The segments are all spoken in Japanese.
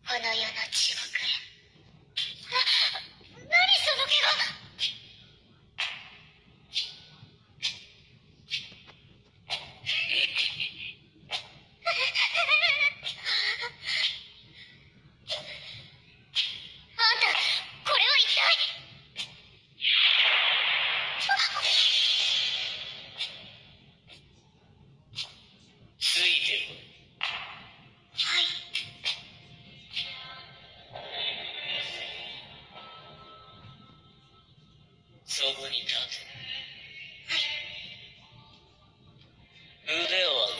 この世の地獄へ。何その怪我。 そこに立て。腕を上げろ。 はい。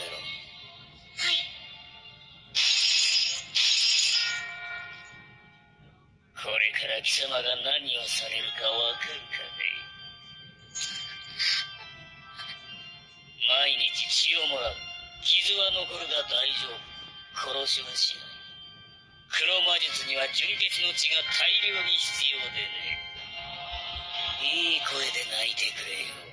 これから貴様が何をされるかわかるかね。毎日血をもらう。傷は残るが大丈夫。殺しはしない。黒魔術には純血の血が大量に必要でね。いい声で泣いてくれよ。